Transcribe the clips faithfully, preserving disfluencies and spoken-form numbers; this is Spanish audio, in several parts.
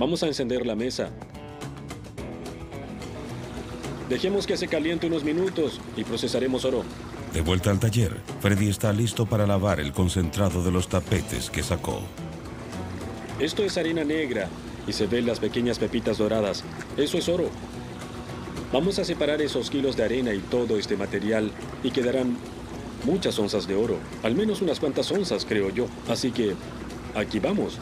Vamos a encender la mesa. Dejemos que se caliente unos minutos y procesaremos oro. De vuelta al taller, Freddy está listo para lavar el concentrado de los tapetes que sacó. Esto es arena negra y se ven las pequeñas pepitas doradas. Eso es oro. Vamos a separar esos kilos de arena y todo este material y quedarán muchas onzas de oro. Al menos unas cuantas onzas, creo yo. Así que aquí vamos.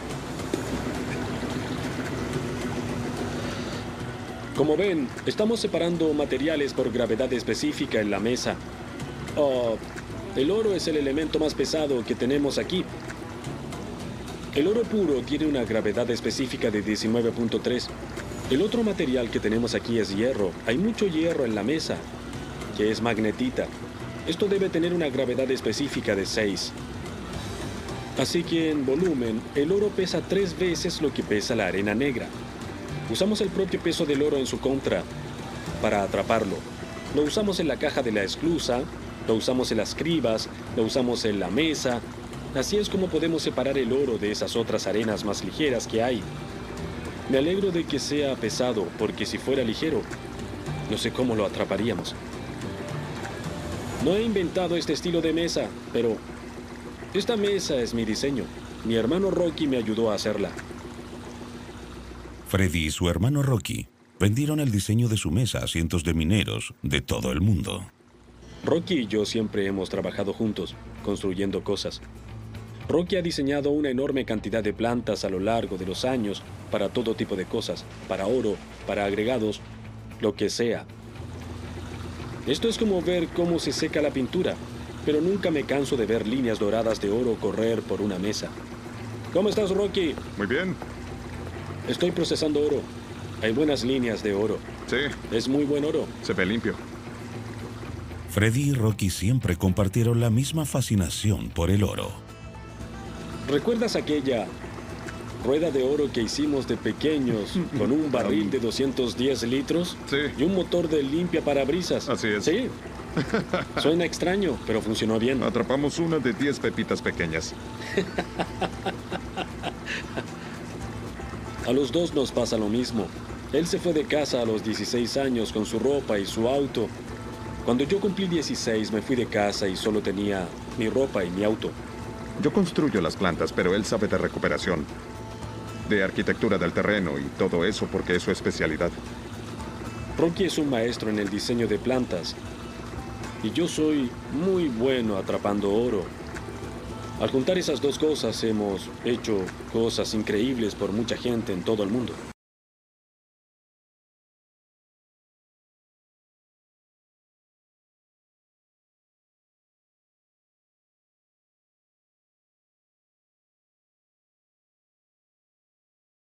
Como ven, estamos separando materiales por gravedad específica en la mesa. Oh, el oro es el elemento más pesado que tenemos aquí. El oro puro tiene una gravedad específica de diecinueve punto tres. El otro material que tenemos aquí es hierro. Hay mucho hierro en la mesa, que es magnetita. Esto debe tener una gravedad específica de seis. Así que en volumen, el oro pesa tres veces lo que pesa la arena negra. Usamos el propio peso del oro en su contra para atraparlo. Lo usamos en la caja de la esclusa, lo usamos en las cribas, lo usamos en la mesa. Así es como podemos separar el oro de esas otras arenas más ligeras que hay. Me alegro de que sea pesado, porque si fuera ligero, no sé cómo lo atraparíamos. No he inventado este estilo de mesa, pero esta mesa es mi diseño. Mi hermano Rocky me ayudó a hacerla. Freddy y su hermano Rocky vendieron el diseño de su mesa a cientos de mineros de todo el mundo. Rocky y yo siempre hemos trabajado juntos, construyendo cosas. Rocky ha diseñado una enorme cantidad de plantas a lo largo de los años para todo tipo de cosas, para oro, para agregados, lo que sea. Esto es como ver cómo se seca la pintura, pero nunca me canso de ver líneas doradas de oro correr por una mesa. ¿Cómo estás, Rocky? Muy bien. Estoy procesando oro. Hay buenas líneas de oro. Sí. Es muy buen oro. Se ve limpio. Freddy y Rocky siempre compartieron la misma fascinación por el oro. ¿Recuerdas aquella rueda de oro que hicimos de pequeños con un barril de doscientos diez litros? Sí. Y un motor de limpia parabrisas. Así es. Sí. Suena extraño, pero funcionó bien. Atrapamos una de diez pepitas pequeñas. A los dos nos pasa lo mismo. Él se fue de casa a los dieciséis años con su ropa y su auto. Cuando yo cumplí dieciséis, me fui de casa y solo tenía mi ropa y mi auto. Yo construyo las plantas, pero él sabe de recuperación, de arquitectura del terreno y todo eso porque es su especialidad. Rocky es un maestro en el diseño de plantas y yo soy muy bueno atrapando oro. Al juntar esas dos cosas hemos hecho cosas increíbles por mucha gente en todo el mundo.